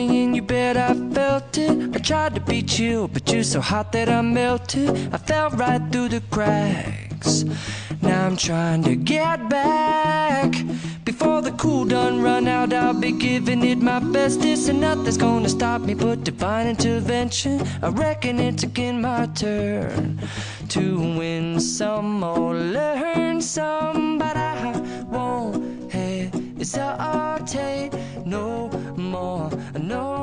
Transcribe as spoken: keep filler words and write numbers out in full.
and you bet I felt it. I tried to be chill, but you're so hot that I melted. I fell right through the cracks. Now I'm trying to get back. Before the cool done run out, I'll be giving it my bestest, and nothing's gonna stop me but divine intervention. I reckon it's again my turn to win some or learn some, but I won't hesitate no more, no